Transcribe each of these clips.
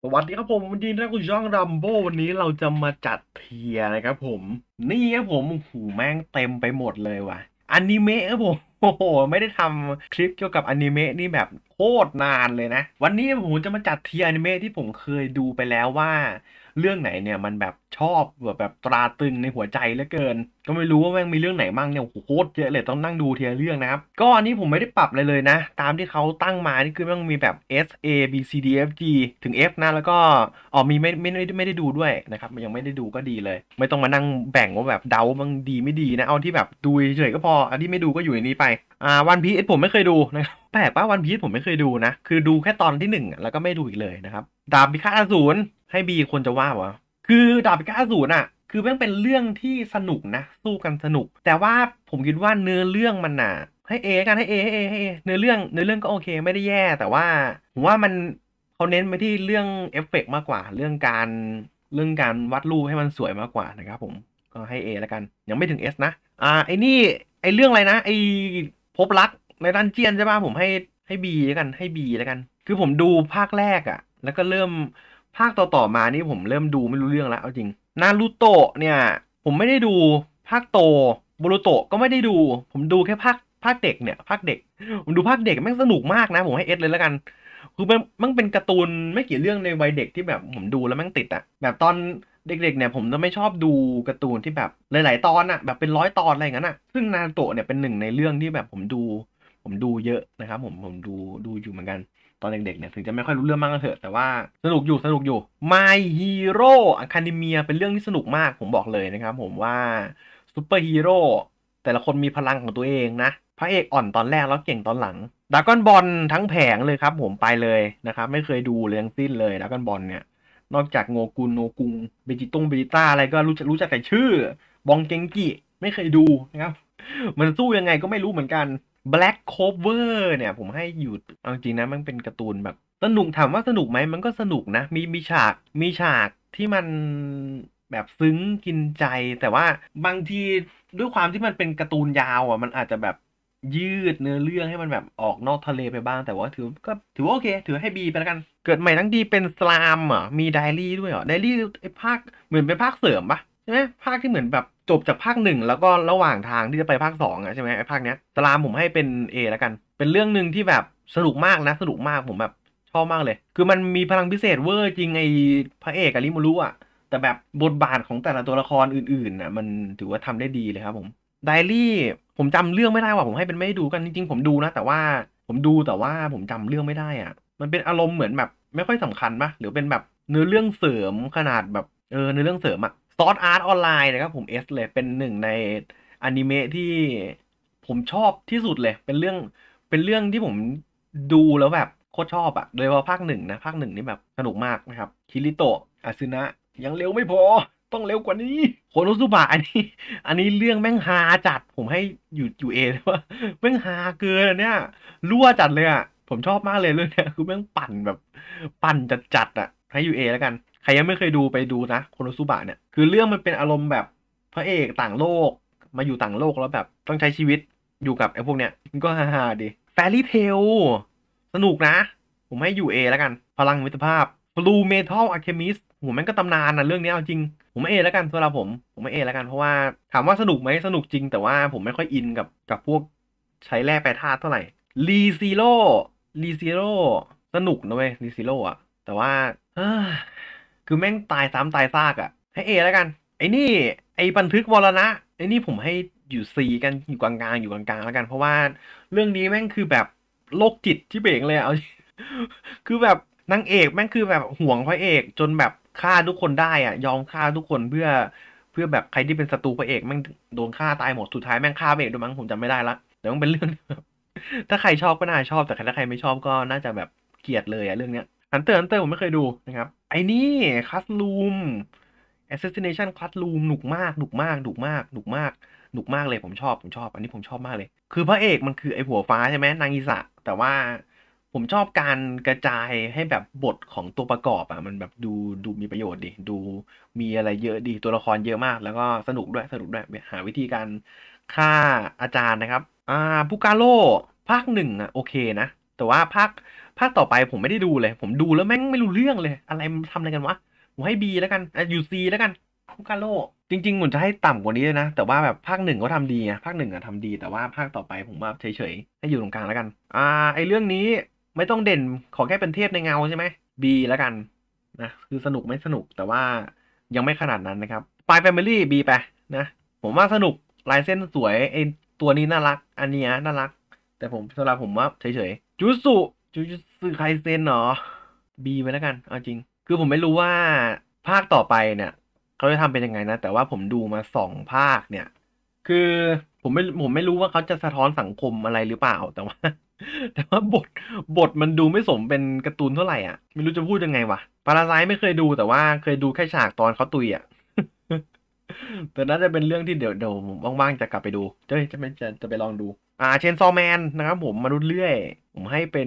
สวัสดีครับผมวันนี้นะคุณช่องรัมโบ้วันนี้เราจะมาจัดเทียร์นะครับผมนี่ครับผมโอ้โหแม่งเต็มไปหมดเลยว่ะอนิเมะครับผมโอ้โหไม่ได้ทำคลิปเกี่ยวกับอนิเมะนี่แบบโคตรนานเลยนะวันนี้ผมจะมาจัดเทียร์อนิเมะที่ผมเคยดูไปแล้วว่าเรื่องไหนเนี่ยมันแบบชอบแบบตราตรึงในหัวใจเหลือเกินก็ไม่รู้ว่าแม่งมีเรื่องไหนบ้างเนี่ยโอ้โหโคตรเยอะเลยต้องนั่งดูทีละเรื่องนะครับก็อันนี้ผมไม่ได้ปรับอะไรเลยนะตามที่เขาตั้งมานี่คือมันมีแบบ S A B C D F G ถึง F นะแล้วก็อ๋อมีไม่ได้ดูด้วยนะครับยังไม่ได้ดูก็ดีเลยไม่ต้องมานั่งแบ่งว่าแบบเดาบางดีไม่ดีนะเอาที่แบบดูเฉยๆก็พออันที่ไม่ดูก็อยู่ในนี้ไปวันพีซผมไม่เคยดูนะครับแปลกป่ะวันพีซผมไม่เคยดูนะคือดูแค่ตอนที่หนึ่งอะแล้วก็ไม่ดูอีกเลยนะครับดาบพิฆาตอสูรให้บีคนจะว่าวะคือดาบพิฆาตอสูรอ่ะคือแม่งเป็นเรื่องที่สนุกนะสู้กันสนุกแต่ว่าผมคิดว่าเนื้อเรื่องมันน่ะให้เอกันให้เอเนื้อเรื่องก็โอเคไม่ได้แย่แต่ว่าผมว่ามันเขาเน้นไปที่เรื่องเอฟเฟกต์มากกว่าเรื่องการวาดรูปให้มันสวยมากกว่านะครับผมก็ให้เอแล้วกันยังไม่ถึงเอสนะไอ้นี่ไอ้เรื่องอะไรนะไอ้พบรักในดันเจียนใช่ป่ะผมให้บีแล้วกันให้บีแล้วกันคือผมดูภาคแรกอ่ะแล้วก็เริ่มภาคต่อมานี่ผมเริ่มดูไม่รู้เรื่องแล้วเอาจริงนารูโตะเนี่ยผมไม่ได้ดูภาคโตโบรูโตะก็ไม่ได้ดูผมดูแค่ภาคเด็กเนี่ยภาคเด็กผมดูภาคเด็กแม่งสนุกมากนะผมให้เอสเลยแล้วกันคือมันเป็นการ์ตูนไม่กี่เรื่องในวัยเด็กที่แบบผมดูแล้วแม่งติดอะแบบตอนเด็กๆเนี่ยผมจะไม่ชอบดูการ์ตูนที่แบบหลายๆตอนอะแบบเป็น100 ตอนอะไรอย่างนั้นอะซึ่งนารูโตะเนี่ยเป็นหนึ่งในเรื่องที่แบบผมดูเยอะนะครับผมดูอยู่เหมือนกันตอนเด็กๆเนี่ยถึงจะไม่ค่อยรู้เรื่องมากก็เถอะแต่ว่าสนุกอยู่ My Hero Academia เป็นเรื่องที่สนุกมากผมบอกเลยนะครับผมว่าซูเปอร์ฮีโร่แต่ละคนมีพลังของตัวเองนะพระเอกอ่อนตอนแรกแล้วเก่งตอนหลังดราก้อนบอลทั้งแผงเลยครับผมไปเลยนะครับไม่เคยดูเลยทั้งสิ้นเลยดราก้อนบอลเนี่ยนอกจากโงกุนโงกุงเบจิต้าอะไรก็รู้จักแต่ชื่อบองเกงกิไม่เคยดูนะครับมันสู้ยังไงก็ไม่รู้เหมือนกัน Black Clover เนี่ยผมให้อยู่เอาจริงนะมันเป็นการ์ตูนแบบสนุกถามว่าสนุกไหมมันก็สนุกนะมีฉากที่มันแบบซึ้งกินใจแต่ว่าบางทีด้วยความที่มันเป็นการ์ตูนยาวอ่ะมันอาจจะแบบยืดเนื้อเรื่องให้มันแบบออกนอกทะเลไปบ้างแต่ว่าถือว่าโอเคถือให้บีไปแล้วกันเกิดใหม่ทั้งทีเป็นสลามอ่ะมีไดอารี่ด้วยเหรอไดอารี่ไอ้ภาคเหมือนเป็นภาคเสริมปะ ใช่ไหมภาคที่เหมือนแบบจบจากภาคหนึ่งแล้วก็ระหว่างทางที่จะไปภาคสองอะใช่ไหมไอ้ภาคเนี้ยสลามผมให้เป็นเอแล้วกันเป็นเรื่องหนึ่งที่แบบสนุกมากนะสนุกมากผมแบบชอบมากเลยคือมันมีพลังพิเศษเวอร์จริงไอ้พระเอกอะริมูรุอะแต่แบบบทบาทของแต่ละตัวละครอื่นๆน่ะมันถือว่าทำได้ดีเลยครับผมไดอารี่ผมจำเรื่องไม่ได้ว่าผมให้เป็นไม่ดูกันจริงๆผมดูนะแต่ว่าผมจำเรื่องไม่ได้อ่ะมันเป็นอารมณ์เหมือนแบบไม่ค่อยสำคัญปะหรือเป็นแบบเนื้อเรื่องเสริมขนาดแบบเนื้อเรื่องเสริมอะ ซอร์ดอาร์ตออนไลน์นะครับผมเอสเลยเป็นหนึ่งในอนิเมะที่ผมชอบที่สุดเลยเป็นเรื่องที่ผมดูแล้วแบบโคตรชอบอะโดยเฉพาะภาคหนึ่งนะภาคหนึ่งนี่แบบสนุกมากนะครับคิริโตะอาซึนะยังเร็วไม่พอต้องเร็วกว่านี้โคโนซุบะอันนี้เรื่องแม่งฮาจัดผมให้อยู่เอเลยว่าแม่งฮาเกินอันเนี่ยรั่วจัดเลยอะผมชอบมากเลยเรื่องเนี้ยคือแม่งปั่นแบบปั่นจัดอะให้อยู่เอแล้วกัน ใครยังไม่เคยดูไปดูนะโคโนซุบะเนี่ยคือเรื่องมันเป็นอารมณ์แบบพระเอกต่างโลกมาอยู่ต่างโลกแล้วแบบต้องใช้ชีวิตอยู่กับไอ้พวกเนี้ยมันก็ฮาๆดิแฟรี่เทลสนุกนะผมให้อยู่เอแล้วกันพลังมิตรภาพ Blue Metal Alchemist โหแม่งก็ตำนานนะเรื่องนี้เอาจริงผมให้เอแล้วกันสำหรับผมให้เอแล้วกันเพราะว่าถามว่าสนุกไหมสนุกจริงแต่ว่าผมไม่ค่อยอินกับพวกใช้แร่แปรธาตุเท่าไหร่รีซีโร่รีซีโร่สนุกนะเว้ยรีซีโร่อะแต่ว่า คือแม่งตายซ้ำตายซากอ่ะให้เอแล้วกันไอ้นี่ไอ้บันทึกวรณะไอ้นี่ผมให้อยู่ซีกันอยู่กลางแล้วกันเพราะว่าเรื่องนี้แม่งคือแบบโรคจิตที่เบงเลยอะเอาคือแบบนางเอกแม่งคือแบบห่วงพระเอกจนแบบฆ่าทุกคนได้อ่ะยอมฆ่าทุกคนเพื่อแบบใครที่เป็นศัตรูพระเอกแม่งโดนฆ่าตายหมดสุดท้ายแม่งฆ่าพระเอกด้วยมั้งผมจำไม่ได้ละแต่มันเป็นเรื่องถ้าใครชอบก็น่าชอบแต่ถ้าใครไม่ชอบก็น่าจะแบบเกลียดเลยอะเรื่องเนี้ย ฮันเตอร์ผมไม่เคยดูนะครับไอ้นี่คัสลูม Assassination คัสลูมหนุกมากเลยผมชอบอันนี้ผมชอบมากเลยคือพระเอกมันคือไอ้หัวฟ้าใช่ไหมนางอิสะแต่ว่าผมชอบการกระจายให้แบบบทของตัวประกอบอ่ะมันแบบดูมีประโยชน์ดิดูมีอะไรเยอะดีตัวละครเยอะมากแล้วก็สนุกด้วยหาวิธีการฆ่าอาจารย์นะครับอ่าพุกาโร่ภาคหนึ่งอ่ะโอเคนะแต่ว่าภาคต่อไปผมไม่ได้ดูเลยผมดูแล้วแม่งไม่รู้เรื่องเลยอะไรมันทำอะไรกันวะผมให้บีแล้วกันอยู่ซีแล้วกันคุกาโร่จริงๆผมจะให้ต่ำกว่านี้เลยนะแต่ว่าแบบภาคหนึ่งก็ทำดีไงภาคหนึ่งอะทำดีแต่ว่าภาคต่อไปผมว่าเฉยๆให้อยู่ตรงกลางแล้วกันไอเรื่องนี้ไม่ต้องเด่นขอแค่เป็นเทพในเงาใช่ไหมบีแล้วกันนะคือสนุกไม่สนุกแต่ว่ายังไม่ขนาดนั้นนะครับปลายแฟมิลี่บีไปนะผมว่าสนุกลายเส้นสวยไอตัวนี้น่ารักอันเนี้ยน่ารัก แต่ผมสำหรับผมว่าเฉยๆจูjutsuไคเซ็นเหรอบีไปแล้วกันเอาจริงคือผมไม่รู้ว่าภาคต่อไปเนี่ยเขาจะทำเป็นยังไงนะแต่ว่าผมดูมา2 ภาคเนี่ยคือผมไม่รู้ว่าเขาจะสะท้อนสังคมอะไรหรือเปล่าแต่ว่าแต่ว่าบทมันดูไม่สมเป็นการ์ตูนเท่าไหร่อ่ะไม่รู้จะพูดยังไงวะปาราไซไม่เคยดูแต่ว่าเคยดูแค่ฉากตอนเขาตุยอ่ะแต่น่าจะเป็นเรื่องที่เดี๋ยวผมว่างๆจะกลับไปดูจะไปลองดู เชนซอแมนนะครับผมมนุษย์เลื่อยผมให้เป็น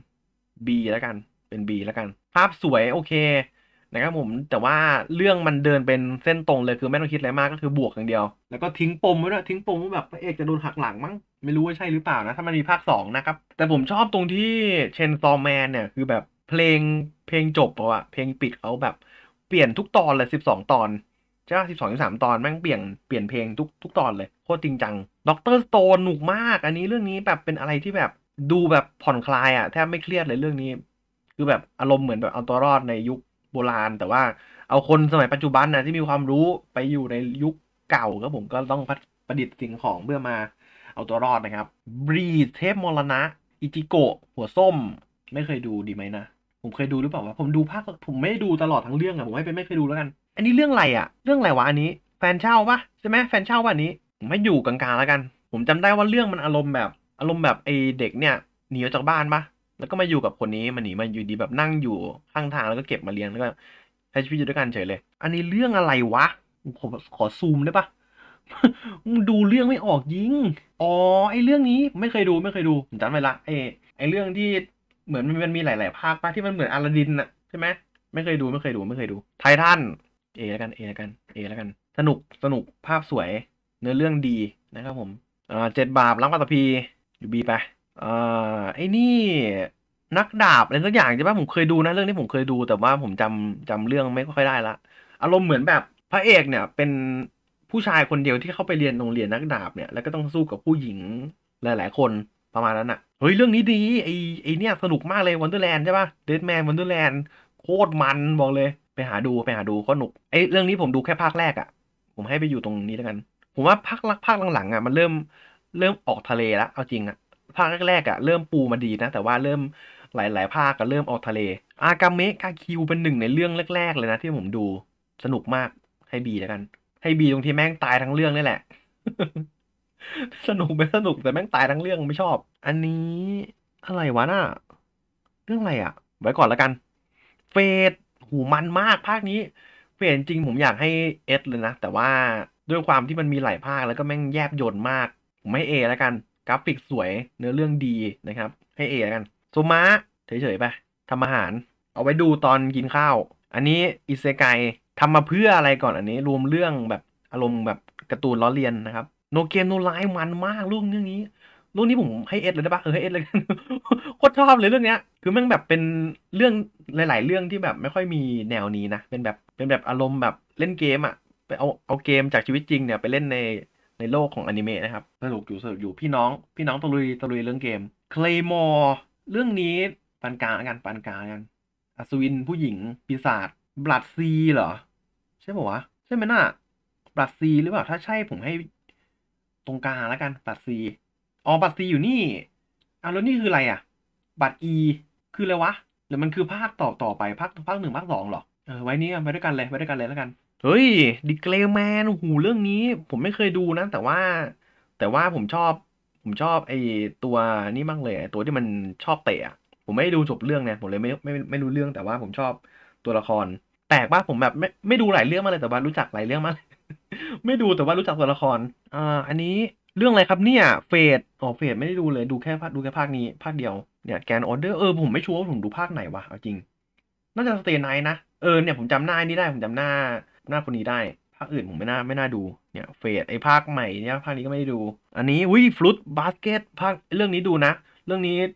B แล้วกันเป็น B แล้วกันภาพสวยโอเคนะครับผมแต่ว่าเรื่องมันเดินเป็นเส้นตรงเลยคือไม่ต้องคิดอะไรมากก็คือบวกอย่างเดียวแล้วก็ทิ้งปมไว้ด้วยทิ้งปมว่าแบบพระเอกจะโดนหักหลังมั้งไม่รู้ว่าใช่หรือเปล่านะถ้ามันมีภาค 2นะครับแต่ผมชอบตรงที่เชนซอแมนเนี่ยคือแบบเพลงจบอะเพลงปิดเขาแบบเปลี่ยนทุกตอนเลย12 ตอน ใช่ป่ะ12 13 ตอนแม่งเปลี่ยนเพลงทุกตอนเลยโคตรจริงจังด็อกเตอร์สโตนหนุกมากอันนี้เรื่องนี้แบบเป็นอะไรที่แบบดูแบบผ่อนคลายอ่ะแทบไม่เครียดเลยเรื่องนี้คือแบบอารมณ์เหมือนแบบเอาตัวรอดในยุคโบราณแต่ว่าเอาคนสมัยปัจจุบันนะที่มีความรู้ไปอยู่ในยุคเก่าก็ผมก็ต้องประดิษฐ์สิ่งของเพื่อมาเอาตัวรอดนะครับบรีดเทพมรณะอิจิโกะหัวส้มไม่เคยดูดีไหมนะผมเคยดูหรือเปล่าวะผมดูภาคผมไม่ได้ดูตลอดทั้งเรื่องอะผมให้เป็นไม่เคยดูแล้วกัน อันนี้เรื่องอะไรอ่ะเรื่องอะไรวะอันนี้แฟนเช่าปะใช่ไหมแฟนเช่าป่ะอันนี้ผมไม่อยู่กลางๆแล้วกันผมจำได้ว่าเรื่องมันอารมณ์แบบไอเด็กเนี่ยหนีออกจากบ้านปะแล้วก็มาอยู่กับคนนี้มันหนีมาอยู่ดีแบบนั่งอยู่ข้างทางแล้วก็เก็บมาเลี้ยงแล้วก็ใช้ชีวิตอยู่ด้วยกันเฉยเลยอันนี้เรื่องอะไรวะผมขอซูมได้ปะมึงดูเรื่องไม่ออกยิงอ๋อไอเรื่องนี้ไม่เคยดูผมจำไว้ละไอเรื่องที่เหมือนมันมีหลายๆภาคปะที่มันเหมือนอลาดินอะใช่ไหมไม่เคยดูไททัน เอแล้วกันสนุกภาพสวยเนื้อเรื่องดีนะครับผม7 บาปล้างปัตตภีอยู่บีไปอ่าไอ้นี่นักดาบอะไรสักอย่างใช่ปะผมเคยดูนะเรื่องนี้ผมเคยดูแต่ว่าผมจำเรื่องไม่ค่อยได้ละอารมณ์เหมือนแบบพระเอกเนี่ยเป็นผู้ชายคนเดียวที่เข้าไปเรียนโรงเรียนนักดาบเนี่ยแล้วก็ต้องสู้กับผู้หญิงหลายๆคนประมาณนั้นอ่ะเฮ้ยเรื่องนี้ดีไอเนี่ยสนุกมากเลยวันเดอร์แลนด์ใช่ปะเดดแมนวันเดอร์แลนด์โคตรมันบอกเลย ไปหาดูโคตรหนุกเรื่องนี้ผมดูแค่ภาคแรกอ่ะผมให้ไปอยู่ตรงนี้แล้วกันผมว่าภาคหลังๆอ่ะมันเริ่มออกทะเลแล้วเอาจริงอ่ะภาคแรกๆอ่ะเริ่มปูมาดีนะแต่ว่าเริ่มหลายๆภาคก็เริ่มออกทะเลอากาเมะกาคิวเป็นหนึ่งในเรื่องแรกๆเลยนะที่ผมดูสนุกมากให้บีแล้วกันให้บีตรงที่แม่งตายทั้งเรื่องนี่แหละสนุกไม่สนุกแต่แม่งตายทั้งเรื่องไม่ชอบอันนี้อะไรวะน่ะเรื่องอะไรอ่ะไว้ก่อนแล้วกันเฟดหูมันมากภาคนี้ เปลี่ยนจริงผมอยากให้เอสเลยนะแต่ว่าด้วยความที่มันมีหลายภาคแล้วก็แม่งแยบยลมากผมให้เอแล้วกันกราฟิกสวยเนื้อเรื่องดีนะครับให้เอแล้วกันโซมะเฉยๆไปทำอาหารเอาไว้ดูตอนกินข้าวอันนี้อิเซไกทำมาเพื่ออะไรก่อนอันนี้รวมเรื่องแบบอารมณ์แบบการ์ตูนล้อเลียนนะครับโนเกมโนไลมันมากเรื่องนี้ผมให้เอสเลยได้ปะให้เอสเลยกันโคตรชอบเลยเรื่องเนี้ยคือแม่งแบบเป็นเรื่องหลายๆเรื่องที่แบบไม่ค่อยมีแนวนี้นะเป็นแบบอารมณ์แบบเล่นเกมอ่ะไปเอาเกมจากชีวิตจริงเนี่ยไปเล่นในโลกของอนิเมะนะครับสนุกอยู่พี่น้องตะลุยเรื่องเกมเคลมอร์เรื่องนี้ปานกลางกันอัศวินผู้หญิงปีศาจบลัดซีเหรอใช่ป่าวะใช่ไหมน่ะบลัดซีหรือเปล่าถ้าใช่ผมให้ตรงกลางแล้วกันบลัดซีอ๋อบัตร C อยู่นี่แล้วนี่คืออะไรอ่ะบัตร E คืออะไรวะหรือมันคือภาคต่อไปภาค 1ภาค 2เหรอไว้นี้กันไปด้วยกันเลยแล้วกันเฮ้ยดิเกลแมนโอ้โหเรื่องนี้ผมไม่เคยดูนะแต่ว่าผมชอบไอ้ตัวนี่มากเลยไอ้ตัวที่มันชอบเตะอะผมไม่ได้ดูจบเรื่องเนี่ยผมเลยไม่รู้เรื่องแต่ว่าผมชอบตัวละครแปลกป่ะผมแบบไม่ดูหลายเรื่องมากเลยแต่ว่ารู้จักหลายเรื่องมากไม่ดูแต่ว่ารู้จักตัวละครอันนี้ เรื่องอะไรครับเนี่ยเฟดไม่ได้ดูเลยดูแค่ภาคนี้ภาคเดียวเนี่ยแกนออเดอร์ผมไม่ชัวร์ว่าผมดูภาคไหนวะเอาจริงน่าจะสเตย์ไนท์นะเนี่ยผมจำหน้านี่ได้ผมจำหน้าคนนี้ได้ภาคอื่นผมไม่น่าดูเนี่ยเฟดไอ้ภาคใหม่เนี่ยภาคนี้ก็ไม่ได้ดูอันนี้ฟลุตบาสเกตภาคเรื่องนี้ดูนะเรื่องนี้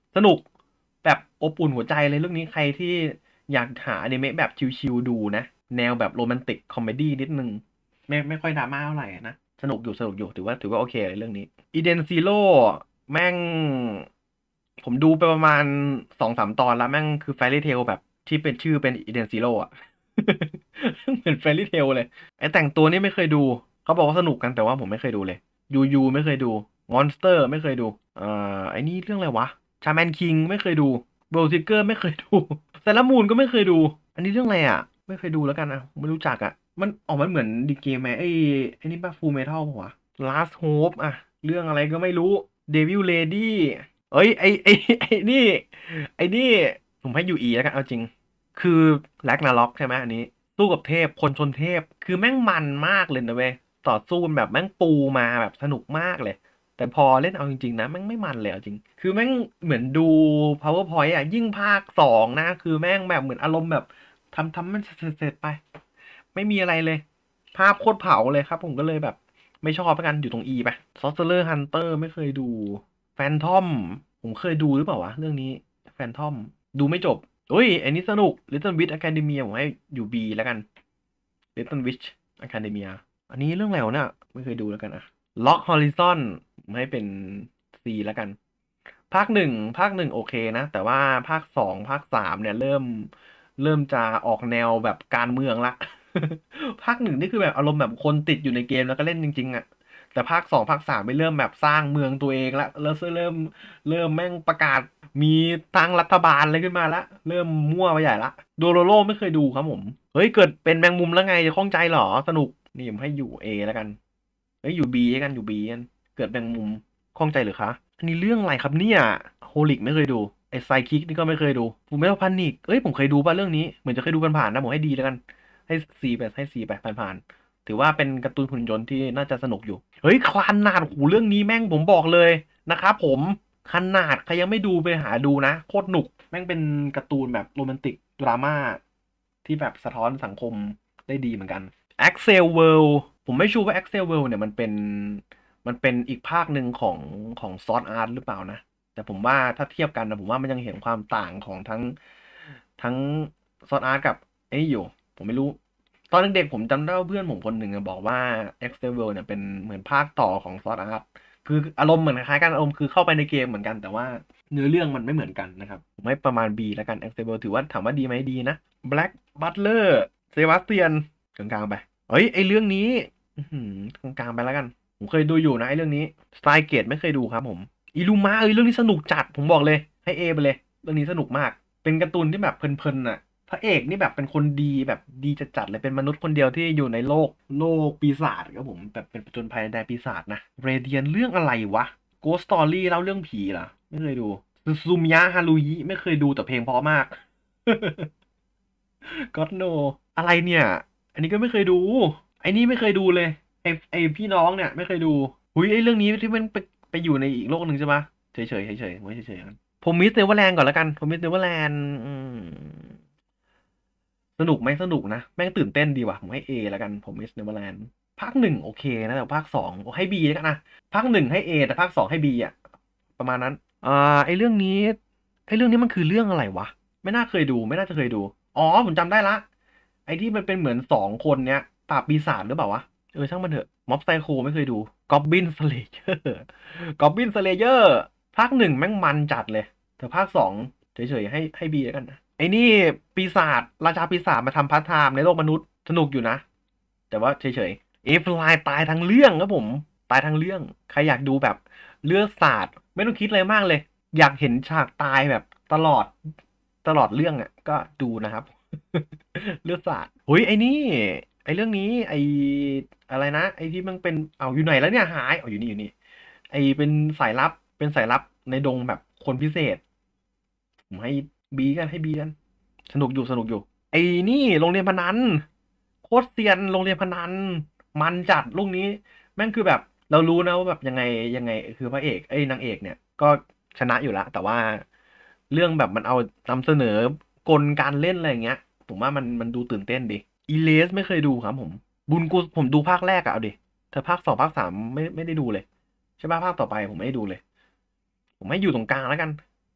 สนุกแบบอบอุ่นหัวใจเลยเรื่องนี้ใครที่อยากหาอนิเมะแบบชิลๆดูนะแนวแบบโรแมนติกคอมเมดี้นิดนึงไม่ค่อยดราม่าเท่าไหร่นะสนุกอยู่ถือว่าโอเคเลยเรื่องนี้อีเดนซีโร่แม่งผมดูไปประมาณ2-3 ตอนแล้วแม่งคือแฟรี่เทลแบบที่เป็นชื่อเป็นอีเดนซีโร่อะ เหมือนแฟรี่เทลเลยไอแต่งตัวนี่ไม่เคยดูเขาบอกว่าสนุกกันแต่ว่าผมไม่เคยดูเลยยูไม่เคยดูมอนสเตอร์ไม่เคยดูไอ้นี่เรื่องอะไรวะชาแมนคิงไม่เคยดูโบลทิกเกอร์ไม่เคยดูแซลมูนก็ไม่เคยดูอันนี้เรื่องอะไรอ่ะไม่เคยดูแล้วกันนะไม่รู้จักอ่ะมันเหมือนดีเกมไหมไอ้นี่ป่ะฟูลเมทัลป่ะวะ Last Hope อ่ะเรื่องอะไรก็ไม่รู้ Devil Lady เอ้ยนี่ไอ้นี่ผมให้ยูอีแล้วกันเอาจริงคือแร็กนาร็อกใช่ไหมอันนี้สู้กับเทพคนชนเทพคือแม่งมันมากเลยนะเว้ยต่อสู้กันแบบแม่งปูมาแบบสนุกมากเลย แต่พอเล่นเอาจริงๆนะแม่งไม่มันเลยเอาจริงคือแม่งเหมือนดู PowerPoint อ่ะยิ่งภาค 2นะคือแม่งแบบเหมือนอารมณ์แบบทำมันเสร็จไปไม่มีอะไรเลยภาพโคตรเผาเลยครับผมก็เลยแบบไม่ชอบแล้วกันอยู่ตรง E ไป Sorcerer Hunter ไม่เคยดู Phantom ผมเคยดูหรือเปล่าวะเรื่องนี้ Phantom ดูไม่จบอุ้ยอันนี้สนุก Little Witch Academia ผมให้อยู่ B แล้วกัน Little Witch Academia อันนี้เรื่องอะไรวะเนี่ยไม่เคยดูแล้วกันอะ Lock Horizon ผมให้เป็น C แล้วกันภาคหนึ่งโอเคนะแต่ว่าภาค 2ภาค 3เนี่ยเริ่มจะออกแนวแบบการเมืองละภาค 1นี่คือแบบอารมณ์แบบคนติดอยู่ในเกมแล้วก็เล่นจริงๆอ่ะแต่ภาค 2ภาค 3ไม่เริ่มแบบสร้างเมืองตัวเองละแล้วเริ่มแม่งประกาศมีตั้งรัฐบาลอะไรขึ้นมาละเริ่มมั่วไปใหญ่ละโดโรโร่ไม่เคยดูครับผมเฮ้ยเกิดเป็นแมงมุมแล้วไงจะข้องใจเหรอสนุกนี่ผมให้อยู่ A แล้วกันเฮ้ยอยู่ B แล้วกันอยู่ B กันเกิดแมงมุมข้องใจหรือคะ อันนี้เรื่องอะไรครับเนี่ยโฮลิกไม่เคยดูไอ้ไซคิกนี่ก็ไม่เคยดูฟูเมทัลพานิกเอ้ยผมเคยดูป่ะเรื่องนี้เหมือนจะเคยดูผ่านๆนะผมให้ดีแล้วกันให้ซีไปผ่านๆถือว่าเป็นการ์ตูนหุ่นยนต์ที่น่าจะสนุกอยู่เฮ้ยคลานนาดหูเรื่องนี้แม่งผมบอกเลยนะครับผมขนาดใครยังไม่ดูไปหาดูนะโคตรหนุกแม่งเป็นการ์ตูนแบบโรแมนติกดราม่าที่แบบสะท้อนสังคมได้ดีเหมือนกัน Axel World ผมไม่ชัวร์ว่า Axel World เนี่ยมันเป็นอีกภาคหนึ่งของซอร์ดอาร์ตหรือเปล่านะ แต่ผมว่าถ้าเทียบกันนะผมว่ามันยังเห็นความต่างของทั้งซอร์ดอาร์ตกับไอ้นี่อยู่ผมไม่รู้ ตอนเด็กๆผมจำได้ว่าเพื่อนผมคนหนึ่งอะบอกว่า Axel World เนี่ยเป็นเหมือนภาคต่อของซอร์ดอาร์ตคืออารมณ์เหมือนคล้ายๆกันอารมณ์คือเข้าไปในเกมเหมือนกันแต่ว่าเนื้อเรื่องมันไม่เหมือนกันนะครับผมให้ประมาณ B แล้วกัน Axel World ถือว่าถามว่าดีไหมดีนะ Black Butler เซบาสเตียนกลางๆไปเฮ้ยไอเรื่องนี้อื้อหือกลางๆไปแล้วกันผมเคยดูอยู่นะไอเรื่องนี้สไตล์เกตไม่เคยดูครับผมอิลูมาเรื่องนี้สนุกจัดผมบอกเลยให้เอไปเลยเรื่องนี้สนุกมากเป็นการ์ตูนที่แบบเพลินๆน่ะพระเอกนี่แบบเป็นคนดีแบบดีจัดๆเลยเป็นมนุษย์คนเดียวที่อยู่ในโลกปีศาจครับผมแบบเป็นผจญภัยในแดนปีศาจนะเรเดียนเรื่องอะไรวะ Ghost Story เล่าเรื่องผีเหรอไม่เคยดูซูมิยะฮารุยิไม่เคยดูแต่เพลงเพราะมาก God no อะไรเนี่ย อันนี้ก็ไม่เคยดูไอ้นี่ไม่เคยดูเลยไอ้พี่น้องเนี่ยไม่เคยดูหุยไอ้เรื่องนี้ที่มันไปอยู่ในอีกโลกหนึ่งใช่ปะเฉยไว้เฉยๆกันผมมิสเนเวอร์แลนด์ก่อนแล้วกันผมมิสเนเวอร์แลนด์สนุกไหมสนุกนะแม่งตื่นเต้นดีว่ะผมให้เอแล้วกันผมมิสเนเวอร์แลนด์ภาค 1โอเคนะแต่ภาค 2ให้บีแล้วกันนะภาค 1ให้เอแต่ภาค 2ให้บีอ่ะประมาณนั้นอ่าไอ้เรื่องนี้ไอ้เรื่องนี้มันคือเรื่องอะไรวะไม่น่าเคยดูไม่น่าจะเคยดูอ๋อผมจำได้ละ ไอ้ที่มันเป็นเหมือน2 คนเนี้ยปราบปีศาจหรือเปล่าวะช่างมันเถอะม็อบไซโคไม่เคยดูกอบบินสเลเยอร์กอบบินสเลเยอร์ภาค 1แม่งมันจัดเลยแต่ภาค 2เฉยๆให้บีแล้วกันนะไอ้นี่ปีศาจราชาปีศาจมาทำพาร์ทไทม์ในโลกมนุษย์สนุกอยู่นะแต่ว่าเฉยๆเอฟไลน์ตายทั้งเรื่องครับผมตายทั้งเรื่องใครอยากดูแบบเลือดสาดไม่ต้องคิดอะไรมากเลยอยากเห็นฉากตายแบบตลอดเรื่องอ่ะก็ดูนะครับ เลือดสาดหุยไอ้นี่ไอ้เรื่องนี้ไอ้อะไรนะไอ้ที่มันเป็นเอาอยู่ไหนแล้วเนี่ยหายเอาอยู่นี่ไอ้เป็นสายลับเป็นสายลับในดงแบบคนพิเศษผมให้บีกันให้บีกันสนุกอยู่ไอ้นี่โรงเรียนพนันโคตรเซียนโรงเรียนพนันมันจัดลูกนี้แม่งคือแบบเรารู้นะว่าแบบยังไงคือพระเอกไอ้ยนางเอกเนี่ยก็ชนะอยู่แล้วแต่ว่าเรื่องแบบมันเอานำเสนอกลการเล่นอะไรอย่างเงี้ย ผมว่ามันดูตื่นเต้นดิอีเลสไม่เคยดูครับผมบุญกูผมดูภาคแรกอะเอาดิแต่ภาค 2ภาค 3ไม่ได้ดูเลยใช่ป่ะภาคต่อไปผมไม่ได้ดูเลยผมให้อยู่ตรงกลางแล้วกัน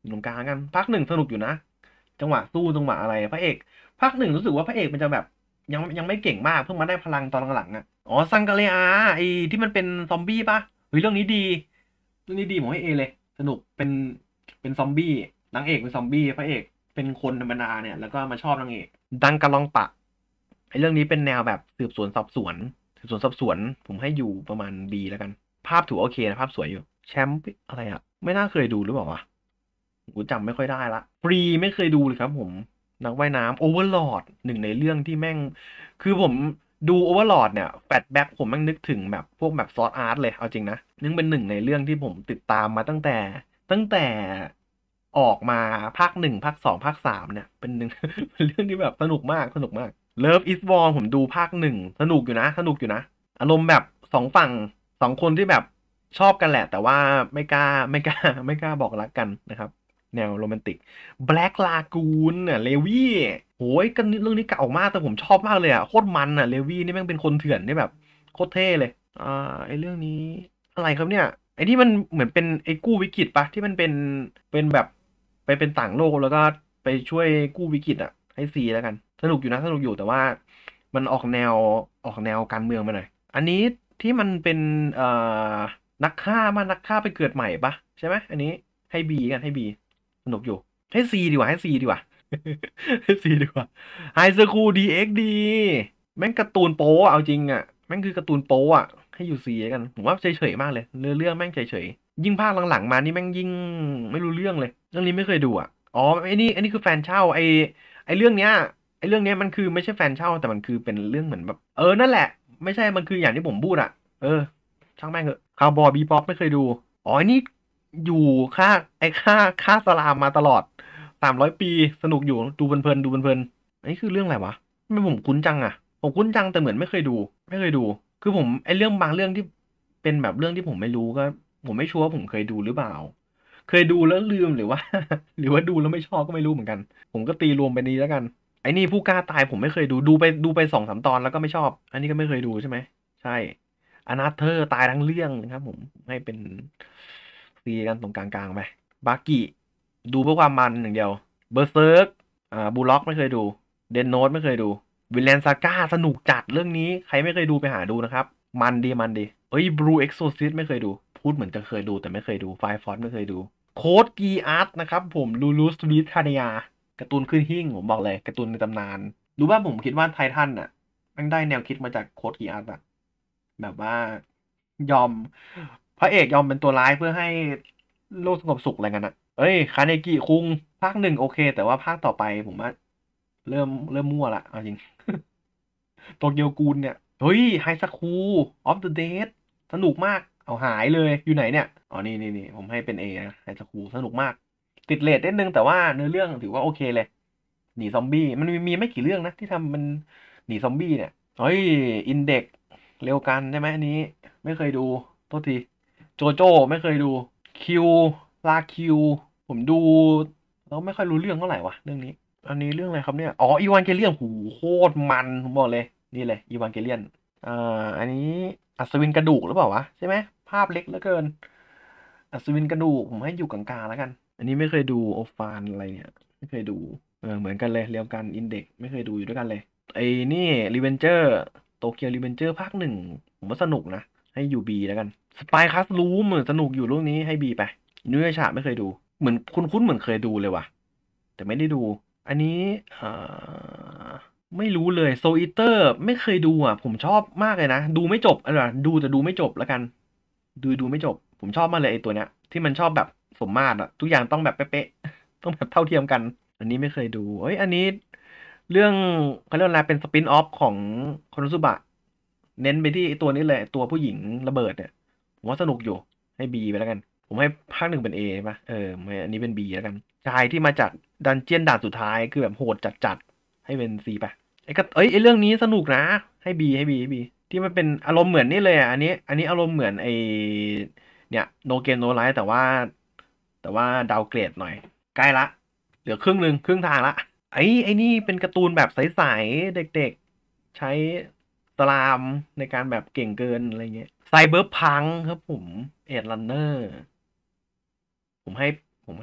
ตรงกลางกันภาคหนึ่งสนุกอยู่นะจังหวะสู้จังหวะอะไรพระเอกภาคหนึ่งรู้สึกว่าพระเอกมันจะแบบยังไม่เก่งมากเพิ่งมาได้พลังตอนหลังๆอ่ะอ๋อซังกาเลอาไอที่มันเป็นซอมบี้ปะเฮ้ยเรื่องนี้ดีเรื่องนี้ดีผมให้เอเลยสนุกเป็นซอมบี้นางเอกเป็นซอมบี้พระเอกเป็นคนธรรมดาเนี่ยแล้วก็มาชอบนางเอกดังกะลองปะไอเรื่องนี้เป็นแนวแบบสืบสวนสอบสวนผมให้อยู่ประมาณบีแล้วกันภาพถือโอเคนะภาพสวยอยู่แชมป์อะไรอ่ะไม่น่าเคยดูหรือเปล่าวะ กูจำไม่ค่อยได้ละฟรีไม่เคยดูเลยครับผมนักว่ายน้ำโอเวอร์ลอดหนึ่งในเรื่องที่แม่งคือผมดูโอเวอร์ลอดเนี่ยแฟลชแบ็กผมแม่งนึกถึงแบบพวกแบบซอร์ดอาร์ตเลยเอาจริงนะนึกเป็นหนึ่งในเรื่องที่ผมติดตามมาตั้งแต่ออกมาภาคหนึ่งภาคสองภาคสามเนี่ยเป็นหนึ่ง เป็นเรื่องที่แบบสนุกมากเลิฟอิสวอร์ผมดูภาคหนึ่งสนุกอยู่นะอารมณ์แบบสองฝั่งสองคนที่แบบชอบกันแหละแต่ว่าไม่กล้าบอกรักกันนะครับ แนวโรแมนติก Black Lagoon น่ะเลวี่โหยกันเรื่องนี้เก่ามากแต่ผมชอบมากเลยอ่ะโคตรมันอ่ะเลวี่นี่แม่งเป็นคนเถื่อนที่แบบโคตรเท่เลยอ่าไอเรื่องนี้อะไรครับเนี่ยไอที่มันเหมือนเป็นไอกู้วิกฤตปะที่มันเป็นแบบไปเป็นต่างโลกแล้วก็ไปช่วยกู้วิกฤตอ่ะให้ซีแล้วกันสนุกอยู่นะสนุกอยู่แต่ว่ามันออกแนวการเมืองมาหน่อยอันนี้ที่มันเป็นเอ่อนักฆ่าไปเกิดใหม่ปะใช่ไหมอันนี้ให้บีกันให้บี สนุกอยู่ให้ซีดีกว่าให้ซีดีกว่าให้ซีดีกว่าไฮสคูลดีเอ็กดีแม่งการ์ตูนโป๊อะเอาจริงอ่ะแม่งคือการ์ตูนโป๊อะให้อยู่ซีกันผมว่าเฉยๆมากเลยเรื่องแม่งเฉยๆยิ่งภาคหลังๆมานี่แม่งยิ่งไม่รู้เรื่องเลยเรื่องนี้ไม่เคยดูอ่ะอ๋อไอ้นี่คือแฟนเช่าไอ้เรื่องเนี้ยไอ้เรื่องเนี้ยมันคือไม่ใช่แฟนเช่าแต่มันคือเป็นเรื่องเหมือนแบบนั่นแหละไม่ใช่มันคืออย่างที่ผมพูดอ่ะเออช่างแม่งเถอะคาวบอยบีป๊อปไม่เคยดูอ๋อไอ้นี่ อยู่ค่าไอ้ค่าสลามมาตลอด300 ปีสนุกอยู่ดูเพลินๆดูเพลินๆอันนี้คือเรื่องอะไรวะทำไมผมคุ้นจังอ่ะผมคุ้นจังแต่เหมือนไม่เคยดูคือผมไอ้เรื่องบางเรื่องที่เป็นแบบเรื่องที่ผมไม่รู้ก็ผมไม่ชัวร์ว่าผมเคยดูหรือเปล่าเคยดูแล้วลืมหรือว่าหรือว่าดูแล้วไม่ชอบก็ไม่รู้เหมือนกันผมก็ตีรวมไปนี้แล้วกันไอ้นี่ผู้กล้าตายผมไม่เคยดูไป2-3 ตอนแล้วก็ไม่ชอบอันนี้ก็ไม่เคยดูใช่ไหมใช่ อนาเธอร์ตายทั้งเรื่องนะครับผมให้เป็นซีกันตรงกลางๆไปบากิดูเพื่อความมันอย่างเดียวเบอร์เซิร์กบูล็อกไม่เคยดูเดนโนตไม่เคยดูวิลแลนซาก้าสนุกจัดเรื่องนี้ใครไม่เคยดูไปหาดูนะครับมันดีเอ้ยบลูเอ็กโซซิสไม่เคยดูพูดเหมือนจะเคยดูแต่ไม่เคยดูไฟฟอนไม่เคยดูโค้ดกีอาร์ตนะครับผมลูลูสวิทธานียาการ์ตูนขึ้นหิ้งผมบอกเลยการ์ตูนในตำนานรู้ว่าผมคิดว่าไททันอ่ะมันได้แนวคิดมาจากโค้ดกีอาร์ตอะ แบบว่ายอมพระเอกยอมเป็นตัวร้ายเพื่อให้โลกสงบสุขอะไรกันอะเอ้ยคาเนกิคุงภาคหนึ่งโอเคแต่ว่าภาคต่อไปผมว่าเริ่มมั่วละเอาจริงโตเกียวกูลเนี่ยเฮ้ยไฮสคูลออฟเดอะเดดสนุกมากเอาหายเลยอยู่ไหนเนี่ยอ๋อนี่ผมให้เป็นเอนะไฮสคูลสนุกมากติดเรทนิดนึงแต่ว่าเนื้อเรื่องถือว่าโอเคเลยหนีซอมบี้มันมีไม่กี่เรื่องนะที่ทำมันหนีซอมบี้เนี่ยเฮ้ยอินเด็กเร็วกันใช่ไหมอันนี้ไม่เคยดูโทษทีโจโจ้ไม่เคยดูคิวคิวผมดูแล้วไม่ค่อยรู้เรื่องเท่าไหร่วะเรื่องนี้อันนี้เรื่องอะไรครับเนี่ยอ๋ออีวานเกเลียนหูโคตรมันผมบอกเลยนี่เลยอีวานเกเลียนอ่าอันนี้อัศวินกระดูกหรือเปล่าวะใช่ไหมภาพเล็กเหลือเกินอัศวินกระดูกผมให้อยู่กลางๆแล้วกันอันนี้ไม่เคยดูโอฟานอะไรเนี่ยไม่เคยดูเหมือนกันเลยเรียวกันอินเด็กไม่เคยดูอยู่ด้วยกันเลยไอ้นี่รีเวนเจอร์โตเกียวรีเวนเจอร์ภาคหนึ่งผมว่าสนุกนะให้อยู่บีแล้วกันสปายคัสลูมสนุกอยู่เรื่องนี้ให้บีไปนิวยาชาไม่เคยดูเหมือนคุ้นเหมือนเคยดูเลยว่ะแต่ไม่ได้ดูอันนี้ไม่รู้เลยโซอิเตอร์ไม่เคยดูอ่ะผมชอบมากเลยนะดูไม่จบอะไรดูแต่ดูไม่จบแล้วกันดูไม่จบผมชอบมากเลยไอ้ตัวเนี้ยที่มันชอบแบบสมมาตรอ่ะทุกอย่างต้องแบบเป๊ะๆต้องแบบเท่าเทียมกันอันนี้ไม่เคยดูเอ้ยอันนี้เรื่องเขาเรียกว่าอะไรเป็นสปินออฟของโคโนซุบะเน้นไปที่ไอ้ตัวนี้เลยตัวผู้หญิงระเบิดเนี่ยผมว่าสนุกอยู่ให้บีไปแล้วกันผมให้ภาคหนึ่งเป็นเอป่ะไม่อันนี้เป็นบีแล้วกันชายที่มาจากดันเจียนด่านสุดท้ายคือแบบโหดจัดๆให้เป็นซีไป ไอ้เรื่องนี้สนุกนะให้บีที่มันเป็นอารมณ์เหมือนนี่เลยอ่ะอันนี้อารมณ์เหมือนไอเนี่ยโนเกมโนไลท์แต่ว่าดาวเกรดหน่อยใกล้ละเหลือครึ่งหนึ่งครึ่งทางละไอ้นี่เป็นการ์ตูนแบบใสๆเด็กๆใช้สลามในการแบบเก่งเกินอะไรเงี้ยไซเบอร์พังครับผมเอ็ดรันเนอร์ผมให้ผมให้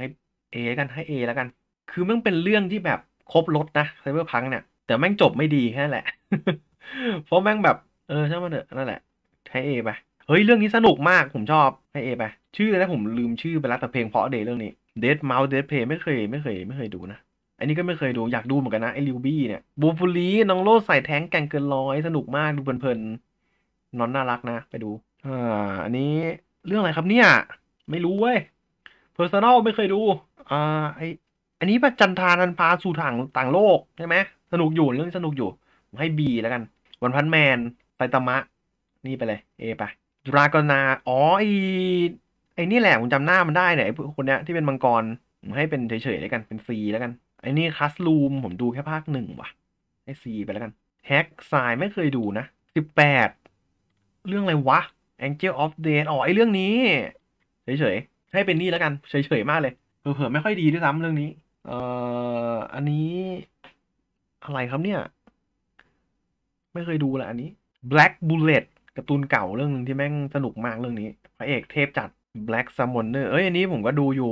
เอกันให้เอแล้วกันคือมันเป็นเรื่องที่แบบครบรถนะไซเบอร์พังเนี่ยแต่แม่งจบไม่ดีแค่นั้นแหละเพราะแม่งแบบช่างมันเถอะนั่นแหละให้เอไปเฮ้ยเรื่องนี้สนุกมากผมชอบให้เอไปชื่ออะไรนะผมลืมชื่อไปแล้วแต่เพลงเพราะเดย์เรื่องนี้ Dead Mouse Dead Play ไม่เคยดูนะอันนี้ก็ไม่เคยดูอยากดูเหมือนกันนะไอ้ลิวบี้เนี่ยบูฟูลีน้องโลดใส่แท้งแกร่งเกินร้อยสนุกมากดูเพลินๆนอนน่ารักนะไปดูอันนี้เรื่องอะไรครับเนี่ยไม่รู้เว้ย Personal ไม่เคยดูอ่าไออันนี้ประจันทานันพาสู่ต่างโลกใช่ไหมสนุกอยู่เรื่องนี้สนุกอยู่ผมให้บีแล้วกันวันพันแมนไซตามะนี่ไปเลยเอไปดราก้อนาอ๋อไอนี่แหละผมจำหน้ามันได้เนี่ยไอคนเนี้ยที่เป็นมังกรผมให้เป็นเฉยๆแล้วกันเป็นซีแล้วกันไอนี่คัสลูมผมดูแค่ภาคหนึ่งว่ะให้ซีไปแล้วกันแฮกไซไม่เคยดูนะ18เรื่องอะไรวะ Angel of Death อ๋อไอเรื่องนี้เฉยๆให้เป็นนี่แล้วกันเฉยๆมากเลยเผลอๆไม่ค่อยดีด้วยซ้ำเรื่องนี้เอ่อันนี้อะไรครับเนี่ยไม่เคยดูแหละอันนี้ Black Bullet การ์ตูนเก่าเรื่องนึงที่แม่งสนุกมากเรื่องนี้พระเอกเทพจัด Black Summoner เอ้ยอันนี้ผมก็ดูอยู่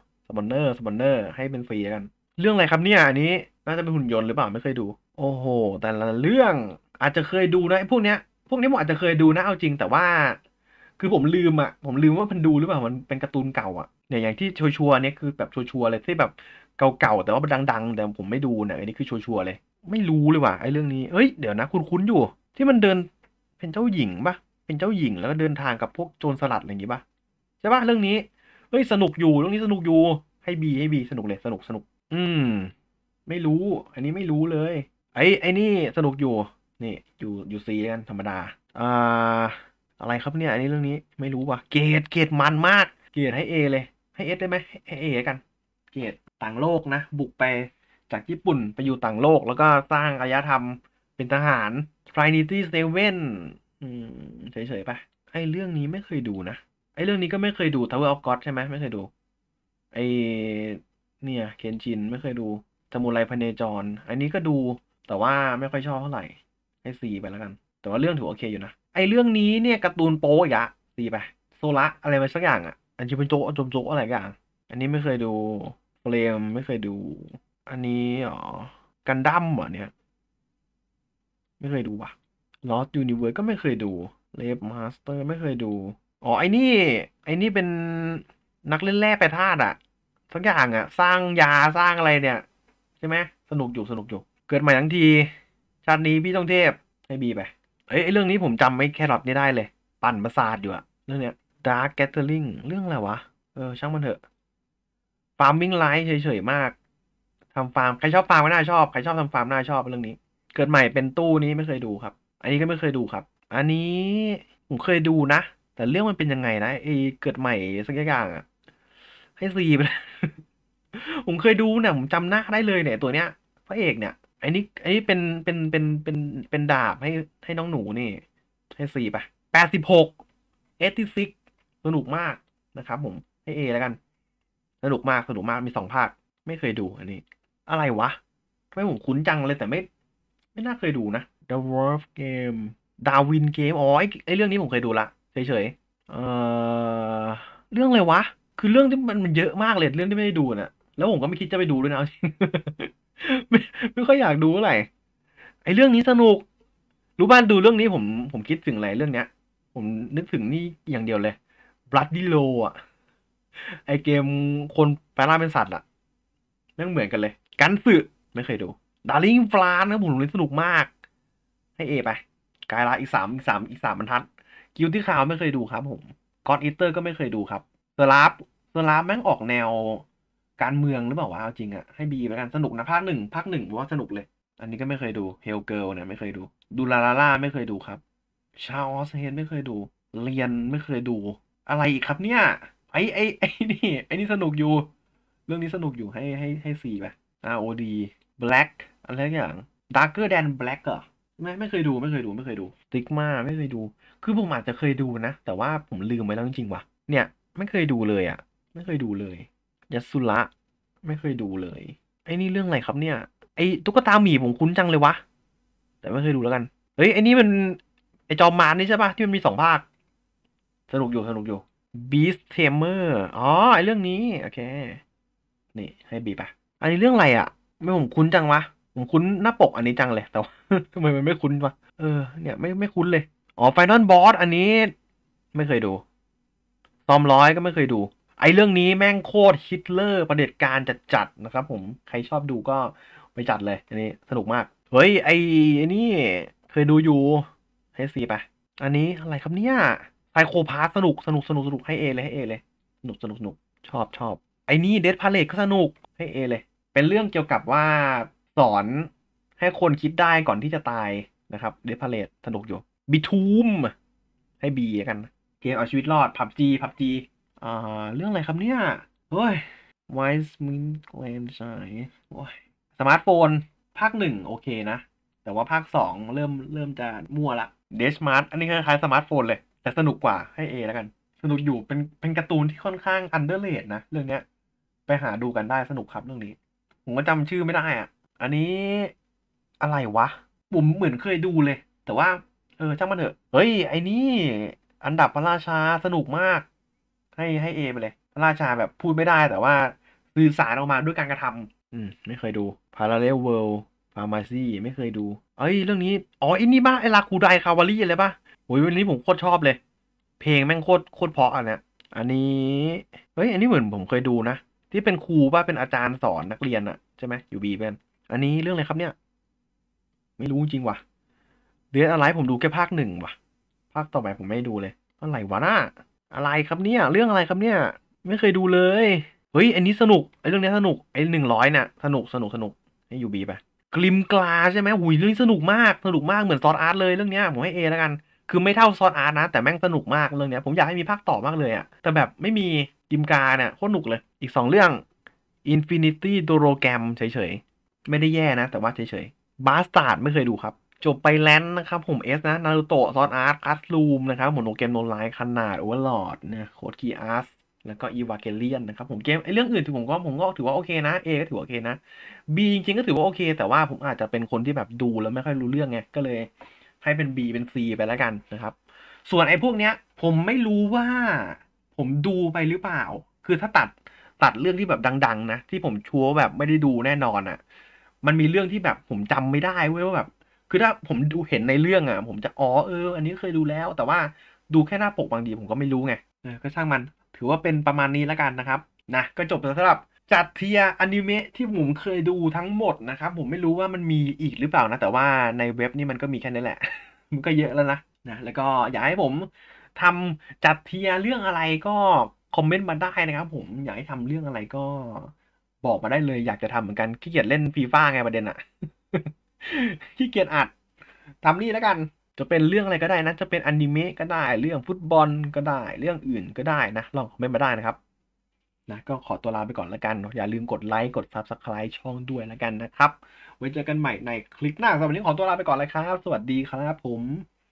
Summoner ให้เป็นฟรีแล้วกันเรื่องอะไรครับเนี่ยอันนี้น่าจะเป็นหุ่นยนต์หรือเปล่าไม่เคยดูโอ้โหแต่ละเรื่องอาจจะเคยดูนะไอ้พวกนี้ผมอาจจะเคยดูนะเอาจริงแต่ว่าคือผมลืมว่ามันดูหรือเปล่ามันเป็นการ์ตูนเก่าอ่ะเนี่ยอย่างที่ชัวร์ๆเนี่ยคือแบบชัวร์ๆเลยที่แบบเก่าๆแต่ว่าดังๆแต่ผมไม่ดูเนี่ยอันนี้คือชัวร์ๆเลยไม่รู้เลยว่ะไอ้เรื่องนี้เอ้ยเดี๋ยวนะคุ้นๆอยู่ที่มันเดินเป็นเจ้าหญิงปะเป็นเจ้าหญิงแล้วก็เดินทางกับพวกโจรสลัดอะไรอย่างงี้ปะใช่ปะเรื่องนี้เฮ้ยสนุกอยู่เรื่องนี้สนุกอยู่ให้บีสนุกเลยสนุกอืมไม่รู้อันนี้ไม่รู้เลยไอ้นี่สนุกอยู่นี่อยู่ซีกันธรรมดาอ่าอะไรครับเนี่ยอันนี้เรื่องนี้ไม่รู้ว่ะเกรดมันมากเกรดให้เอเลยให้เอสได้ไหมให้เอกันเกรดต่างโลกนะบุกไปจากญี่ปุ่นไปอยู่ต่างโลกแล้วก็สร้างอารยธรรมเป็นทหาร Trinity Seven อืมเฉยๆไปไอ้เรื่องนี้ไม่เคยดูนะไอ้เรื่องนี้ก็ไม่เคยดู Tower of God ใช่ไหมไม่เคยดูไอ้เนี่ยเคนชินไม่เคยดูซามูไรพเนจรอันนี้ก็ดูแต่ว่าไม่ค่อยชอบเท่าไหร่ให้ซีไปแล้วกันแต่ว่าเรื่องถือโอเคอยู่นะไอ้เรื่องนี้เนี่ยการ์ตูนโป๊อีกอะซีไปโซละอะไรมาสักอย่างอะอันจิเป็นโจะจมโจะอะไรอย่างอันนี้ไม่เคยดูเฟรมไม่เคยดูอันนี้อ๋อกันดั้มเหรอเนี่ยไม่เคยดูว่ะ Lost Universe ก็ไม่เคยดู Rave Master ไม่เคยดูอ๋อไอ้นี่เป็นนักเล่นแร่แปรธาตุอะสักอย่างอะสร้างยาสร้างอะไรเนี่ยใช่ไหมสนุกอยู่เกิดใหม่ทั้งทีชาตินี้พี่ต้องเทพให้บีไปเฮ้ยไอ้เรื่องนี้ผมจำไม่แครอทนี่ได้เลยปั่นประสาทอยู่อะเรื่องเนี้ย Dark Gathering เรื่องอะไรวะช่างมันเถอะ Farming Life เฉยๆมากทำฟาร์มใครชอบฟาร์มก็น่าชอบใครชอบทำฟาร์มน่าชอบเรื่องนี้เกิดใหม่เป็นตู้นี้ไม่เคยดูครับอันนี้ก็ไม่เคยดูครับอันนี้ผมเคยดูนะแต่เรื่องมันเป็นยังไงนะไอ้เกิดใหม่สักอย่างอ่ะให้ซีไปเลยผมเคยดูเนี่ยผมจำหน้าได้เลยเนี่ยตัวเนี้ยพระเอกเนี่ยอันนี้เป็นดาบให้น้องหนูนี่ให้ซีไป8686สนุกมากนะครับผมให้เอแล้วกันสนุกมากมี2 ภาคไม่เคยดูอันนี้อะไรวะทำไมผมคุ้นจังเลยแต่ไม่น่าเคยดูนะ The Wolf Game ดาวินเกมอ๋อไอ้เรื่องนี้ผมเคยดูละเฉยๆเรื่องอะไรวะคือเรื่องที่มันเยอะมากเลยเรื่องที่ไม่ได้ดูน่ะแล้วผมก็ไม่คิดจะไปดูด้วยนะเอาจริงไม่ไม่ค่อยอยากดูเท่าไหร่ไอ้เรื่องนี้สนุกรู้บ้านดูเรื่องนี้ผมคิดถึงอะไรเรื่องเนี้ยผมนึกถึงนี่อย่างเดียวเลย Bloody Roar อ่ะไอเกมคนแปลงร่างเป็นสัตว์อ่ะแม่งเหมือนกันเลยกันสึไม่เคยดูดาร์ลิงฟลานนะผมเล่นสนุกมากให้เอไปกายละอีกสามบรรทัดกิลที่ข่าวไม่เคยดูครับผมก็อดอีเตอร์ก็ไม่เคยดูครับเซอร์ลาฟแม่งออกแนวการเมืองหรือเปล่าวะเอาจริงอ่ะให้บีไปกันสนุกนะภาคหนึ่งว่าสนุกเลยอันนี้ก็ไม่เคยดูเฮลเกิลเนี่ยไม่เคยดูดูลาลาล่าไม่เคยดูครับชาออสเฮดไม่เคยดูเรียนไม่เคยดูอะไรอีกครับเนี่ยไอ้นี่สนุกอยู่เรื่องนี้สนุกอยู่ให้ซีไป ROD Black อะไรสักอย่าง Darker Than Black เหรอไม่เคยดูStigma ไม่เคยดูคือผมอาจจะเคยดูนะแต่ว่าผมลืมไปแล้วจริงๆว่ะเนี่ยไม่เคยดูเลยอ่ะไม่เคยดูเลยยัตสุระไม่เคยดูเลยไอ้นี่เรื่องอะไรครับเนี่ยไอ้ตุ๊กตาหมีผมคุ้นจังเลยวะแต่ไม่เคยดูแล้วกันเฮ้ยไอ้นี่มันไอ้จอมมารนี่ใช่ปะที่มันมี2 ภาคสนุกอยู่Beast Tamer อ๋อไอ้เรื่องนี้โอเคนี่ให้บีป่ะอันนี้เรื่องอะไรอ่ะไม่ผมคุ้นจังวะผมคุ้นหน้าปกอันนี้จังเลยแต่ว่า ทำไมมันไม่คุ้นวะเนี่ยไม่คุ้นเลยอ๋อไฟนอลบอสอันนี้ไม่เคยดูซอมร้อยก็ไม่เคยดูไอ้เรื่องนี้แม่งโคตรฮิตเลอร์ประเผด็จการจัดนะครับผมใครชอบดูก็ไปจัดเลยอันนี้สนุกมากเฮ้ยไอ้นี่เคยดูอยู่ให้ซีป่ะอันนี้อะไรครับเนี่ยไซโคพาสสนุกให้เอเลยให้เอเลยสนุกชอบไอ้นี่เดดพาเลทก็สนุกให้เอเลยเป็นเรื่องเกี่ยวกับว่าสอนให้คนคิดได้ก่อนที่จะตายนะครับเดดพาเลทสนุกอยู่บีทูมให้บีกันเกมเอาชีวิตรอดพับจีเรื่องอะไรครับเนี่ยเฮ้ยไวส์มินแกลนใช่โอ้ยสมาร์ทโฟนภาคหนึ่งโอเคนะแต่ว่าภาคสองเริ่มจะมั่วละเดชมาร์ทอันนี้คล้ายๆสมาร์ทโฟนเลยแต่สนุกกว่าให้เอแล้วกัน สนุกอยู่เป็นการ์ตูนที่ค่อนข้างอันเดอร์เรทนะเรื่องเนี้ยไปหาดูกันได้สนุกครับเรื่องนี้ผมก็จำชื่อไม่ได้อ่ะอันนี้อะไรวะผมเหมือนเคยดูเลยแต่ว่าช่างมันเถอะเฮ้ยไอ้นี่อันดับพระราชาสนุกมากให้เอไปเลยพระราชาแบบพูดไม่ได้แต่ว่าสื่อสารออกมาด้วยการกระทำไม่เคยดู Parallel World Pharmacy ไม่เคยดูเอ้ยเรื่องนี้อ๋อไอ้นี่บ้าไอ้ลาคูไดคาวารี่อะไรป่ะโอ้ยวันนี้ผมโคตรชอบเลย เพลงแม่งโคตรเพราะอันเนี้ยอันนี้เฮ้ยอันนี้เหมือนผมเคยดูนะที่เป็นครูป่ะเป็นอาจารย์สอนนักเรียนอะใช่ไหมอยู่บีเป็นอันนี้เรื่องอะไรครับเนี่ยไม่รู้จริงว่ะเดือนอะไรผมดูแค่ภาคหนึ่งว่ะภาคต่อไปผมไม่ดูเลยอะไรวะน่ะอะไรครับเนี่ยเรื่องอะไรครับเนี่ยไม่เคยดูเลยเฮ้ยอันนี้สนุกไอ้เรื่องนี้สนุกไอ้100เนี่ยสนุกให้อยู่บีไปกลิมกลาใช่ไหมหุยเรื่องนี้สนุกมากเหมือนซอร์ดอาร์ตเลยเรื่องเนี้ยผมให้เอแล้วกัน คือไม่เท่าซอสอาร์ตนะแต่แม่งสนุกมากเรื่องเนี้ยผมอยากให้มีภาคต่อมากเลยอะแต่แบบไม่มีกิมกาเนี่ยโคตรหนุกเลยอีก2เรื่อง Infinity Dorogram เฉยๆไม่ได้แย่นะแต่ว่าเฉยๆ Bastard ไม่เคยดูครับจบไปแลนนะครับผมเอสนะนารูโตะซอสอาร์ตคัสลูมนะครับผมโนเกมโนไลท์ขนาดโอเวอร์ลอดเนี่ยโคดกีอาร์สแล้วก็อีวาเกเลียนนะครับผมเกมไอเรื่องอื่นผมก็ถือว่าโอเคนะเอก็ถือว่าโอเคนะบีจริงๆก็ถือว่าโอเคแต่ว่าผมอาจจะเป็นคนที่แบบดูแล้วไม่ค่อยรู้เรื่องไงก็เลย ให้เป็น B เป็น C ไปแล้วกันนะครับ ส่วนไอ้พวกเนี้ยผมไม่รู้ว่าผมดูไปหรือเปล่า คือถ้าตัดเรื่องที่แบบดังๆนะที่ผมชัวร์แบบไม่ได้ดูแน่นอนอ่ะมันมีเรื่องที่แบบผมจำไม่ได้เว้ยว่าแบบคือถ้าผมดูเห็นในเรื่องอ่ะผมจะอันนี้เคยดูแล้วแต่ว่าดูแค่หน้าปกบางทีผมก็ไม่รู้ไงก็ช่างมันถือว่าเป็นประมาณนี้แล้วกันนะครับนะก็จบแล้วสำหรับจัดเทียร์อนิเมะที่ผมเคยดูทั้งหมดนะครับผมไม่รู้ว่ามันมีอีกหรือเปล่านะแต่ว่าในเว็บนี่มันก็มีแค่นี้แหละ มันก็เยอะแล้วนะแล้วก็อยากให้ผมทำจัดเทียร์เรื่องอะไรก็คอมเมนต์มาได้นะครับผมอยากให้ทำเรื่องอะไรก็บอกมาได้เลยอยากจะทำเหมือนกันขี้เกียจเล่นฟีฟ่าไงประเด็นอะขี้เกียจอัดทำนี่แล้วกันจะเป็นเรื่องอะไรก็ได้นะจะเป็นอนิเมะก็ได้เรื่องฟุตบอลก็ได้เรื่องอื่นก็ได้นะลองคอมเมนต์มาได้นะครับนะก็ขอตัวลาไปก่อนแล้วกันอย่าลืมกดไลค์กด Subscribe ช่องด้วยแล้วกันนะครับไว้เจอกันใหม่ในคลิปหน้าสำหรับวันนี้ขอตัวลาไปก่อนเลยครับสวัสดีครับผม